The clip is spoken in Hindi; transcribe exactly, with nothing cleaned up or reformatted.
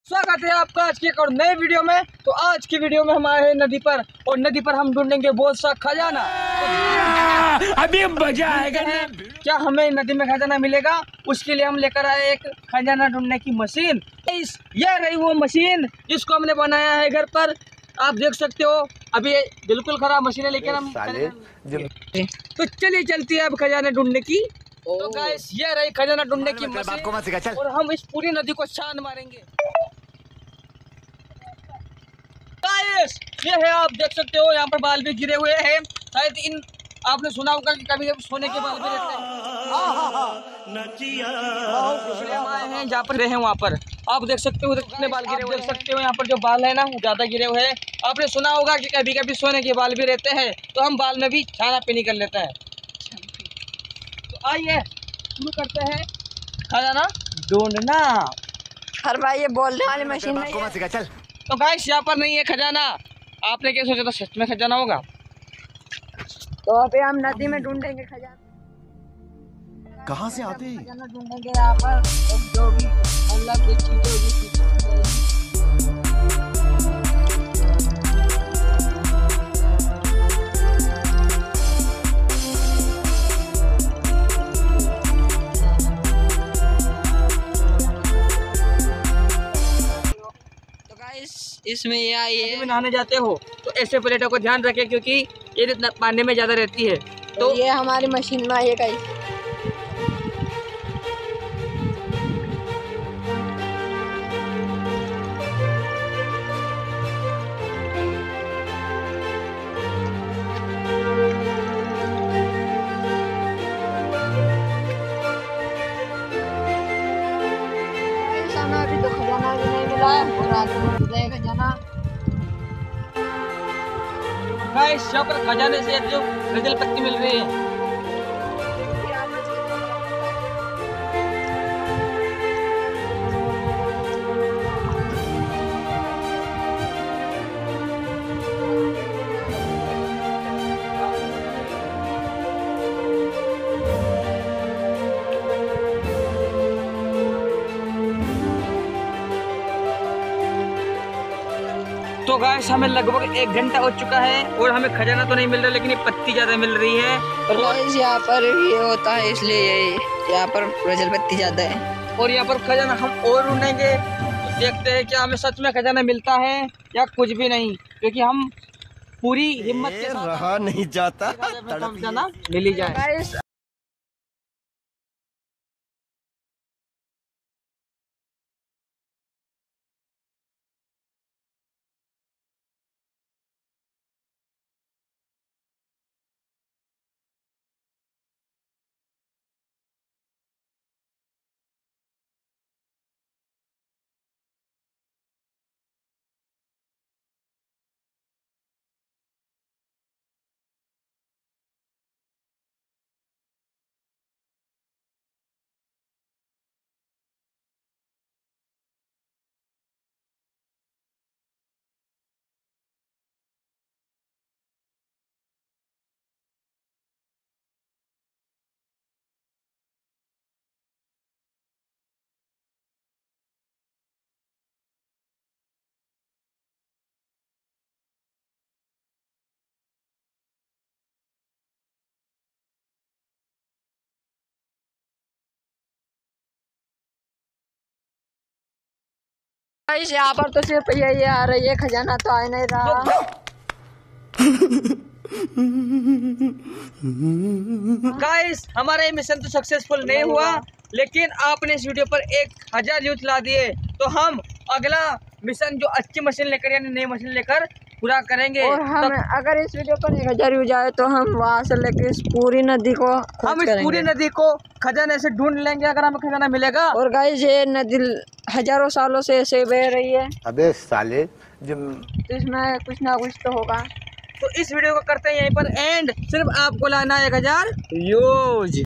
स्वागत है आपका आज की एक और नए वीडियो में। तो आज की वीडियो में हम आए हैं नदी पर और नदी पर हम ढूंढेंगे बहुत सा खजाना। तो अभी मजा आएगा। क्या हमें नदी में खजाना मिलेगा? उसके लिए हम लेकर आए एक खजाना ढूंढने की मशीन। इस ये रही वो मशीन जिसको हमने बनाया है घर पर। आप देख सकते हो अभी बिल्कुल खराब मशीन है, लेकिन हम तो चलिए चलती है अब खजाना ढूंढने की। तो गाइस ये रही खजाना ढूंढने की मशीन और हम इस पूरी नदी को छान मारेंगे। गाइस ये है, आप देख सकते हो यहाँ पर बाल भी गिरे हुए हैं। शायद इन आपने सुना होगा कि कभी कभी सोने के बाल भी रहते हैं। हम आए हैं जहाँ पर रहे हैं वहाँ पर आप देख सकते हो कितने बाल गिरे हुए। देख सकते हो यहाँ पर जो बाल है ना वो ज्यादा गिरे हुए हैं। आपने सुना होगा कि कभी कभी सोने के बाल भी रहते हैं, तो हम बाल में भी छाना पीनी कर लेते हैं। तो आइए शुरू करते हैं खजाना ढूंढना। हर भाई ये बोलने वाली मशीन नहीं है। चल। तो गाइस यहाँ पर नहीं है खजाना। आपने क्या सोचा था सच में खजाना होगा? तो अभी हम नदी में ढूंढेंगे खजाना। कहाँ से आते हैं? खजाना ढूंढेंगे यहाँ पर जो भी मतलब कुछ चीजें होगी। इसमें ये आई है। में नहाने जाते हो तो ऐसे प्लेटों को ध्यान रखें क्योंकि ये पानी में ज़्यादा रहती है। तो ये हमारी मशीन में आई है गाइस। अभी तो खजाना भी नहीं मिला है और आगे बढ़ जाएगा खजाना। गाइस यहाँ पर खजाने से जो गजल पत्ती मिल रही है। तो गाइस हमें लगभग एक घंटा हो चुका है और हमें खजाना तो नहीं मिल रहा, लेकिन ये पत्ती ज्यादा मिल रही है। और गाइस यहाँ पर ये होता है इसलिए यहाँ पर गजल पत्ती ज्यादा है और यहाँ पर खजाना हम और ढूंढेंगे। तो देखते हैं क्या हमें सच में खजाना मिलता है या कुछ भी नहीं, क्योंकि हम पूरी हिम्मत के साथ रहा नहीं जाता खजाना मिल ही जाए। गाइस यहाँ पर तो सिर्फ ये ये आ रही है, खजाना तो आ नहीं रहा। गाइस हमारा ये मिशन तो सक्सेसफुल नहीं हुआ, लेकिन आपने इस वीडियो पर एक हजार व्यूज ला दिए। तो हम अगला मिशन जो अच्छी मशीन लेकर यानी नई मशीन लेकर पूरा करेंगे। और हम अगर इस वीडियो पर एक हजार व्यूज आए तो हम वहाँ से लेकर इस पूरी नदी को हम इस पूरी नदी को खजाने से ढूंढ लेंगे अगर हमें खजाना मिलेगा। और गाइस ये नदी हजारों सालों से ऐसे बह रही है। अबे साले जब तो इसमें कुछ ना कुछ तो होगा। तो इस वीडियो को करते हैं यहीं पर एंड। सिर्फ आपको लाना है एक हजार व्यूज।